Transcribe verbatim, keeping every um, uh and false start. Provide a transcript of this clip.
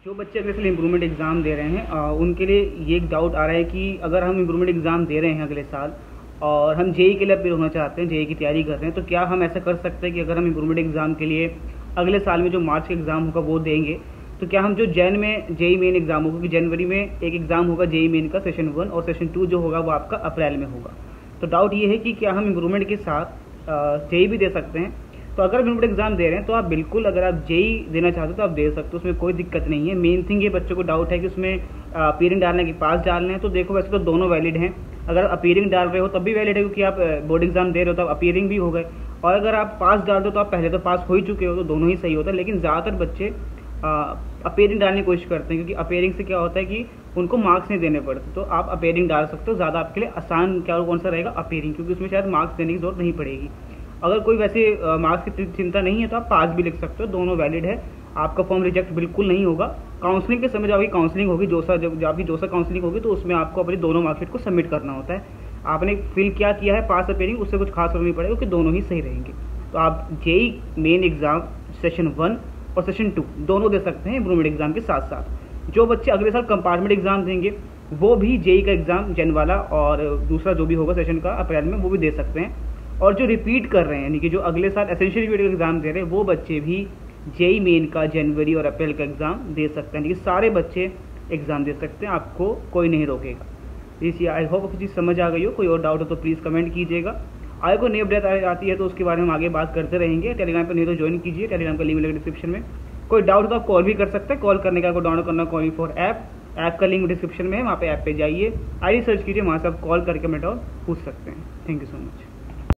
जो बच्चे अगले साल इम्प्रूवमेंट एग्ज़ाम दे रहे हैं आ, उनके लिए ये एक डाउट आ रहा है कि अगर हम इम्प्रूवमेंट एग्ज़ाम दे रहे हैं अगले साल और हम जेई के लिए अप्लाई होना चाहते हैं, जेई की तैयारी कर रहे हैं, तो क्या हम ऐसा कर सकते हैं कि अगर हम इम्प्रूवमेंट एग्ज़ाम के लिए अगले साल में जो मार्च का एग्ज़ाम होगा वो देंगे, तो क्या हम जो जैन में जेई मेन एग्ज़ाम होगा, क्योंकि जनवरी में एक एग्ज़ाम होगा जेई मेन का सेशन वन और सेशन टू जो होगा वो आपका अप्रैल में होगा। तो डाउट ये है कि क्या हम इम्प्रूवमेंट के साथ जेई भी दे सकते हैं। तो अगर आप इम्प्रूवमेंट एग्जाम दे रहे हैं तो आप बिल्कुल, अगर आप जेई देना चाहते हो तो आप दे सकते हो, उसमें कोई दिक्कत नहीं है। मेन थिंग ये बच्चों को डाउट है कि उसमें अपीयरिंग डालना है कि पास डालना है। तो देखो वैसे तो दोनों वैलिड हैं। अगर आप अपीयरिंग डाल रहे हो तब भी वैलिड है, क्योंकि आप बोर्ड एग्जाम दे रहे हो तो आप अपीयरिंग भी हो गए, और अगर आप पास डाल दो तो आप पहले तो पास हो ही चुके हो, तो दोनों ही सही होता है। लेकिन ज़्यादातर बच्चे अपीयरिंग डालने की कोशिश करते हैं, क्योंकि अपीयरिंग से क्या होता है कि उनको मार्क्स नहीं देने पड़ते। तो आप अपीयरिंग डाल सकते हो, ज़्यादा आपके लिए आसान क्या कौन सा रहेगा, अपीयरिंग, क्योंकि उसमें शायद मार्क्स देने की जरूरत नहीं पड़ेगी। अगर कोई वैसे मार्क्स की चिंता नहीं है तो आप पास भी लिख सकते हो, दोनों वैलिड है। आपका फॉर्म रिजेक्ट बिल्कुल नहीं होगा। काउंसलिंग के समय जब आपकी काउंसलिंग होगी, जोसा जब आपकी जोसा काउंसलिंग होगी, तो उसमें आपको अपने दोनों मार्कशीट को सबमिट करना होता है। आपने फिल क्या किया है पास अपीयरिंग, उससे कुछ खास फर्क नहीं पड़ेगा, क्योंकि दोनों ही सही रहेंगे। तो आप JEE main exam session one और सेशन टू दोनों दे सकते हैं इम्प्रूवमेंट एग्जाम के साथ साथ। जो बच्चे अगले साल कंपार्टमेंट एग्जाम देंगे वो भी जेई का एग्जाम जन वाला और दूसरा जो भी होगा सेशन का अप्रैल में, वो भी दे सकते हैं। और जो रिपीट कर रहे हैं, यानी कि जो अगले साल एसेंशियल रिपीट का एग्जाम दे रहे हैं, वो बच्चे भी जेई मेन का जनवरी और अप्रैल का एग्जाम दे सकते हैं। यानी कि सारे बच्चे एग्जाम दे सकते हैं, आपको कोई नहीं रोकेगा। इसी आई होप आपको चीज़ समझ आ गई हो। कोई और डाउट हो तो प्लीज़ कमेंट कीजिएगा। आगे कोई नई अपडेट आती है तो उसके बारे में हम आगे बात करते रहेंगे। टेलीग्राम पर नहीं तो ज्वाइन कीजिए, टेलीग्राम का लिंक मिलेगा डिस्क्रिप्शन में। कोई डाउट हो तो आप कॉल भी कर सकते हैं। कॉल करने का आपको डाउनलोड करना कॉल फॉर ऐप, ऐप का लिंक डिस्क्रिप्शन में है, वहाँ पे ऐप पे जाइए, आई डी सर्च कीजिए, वहाँ से आप कॉल करके मेरे और पूछ सकते हैं। Thank you so much.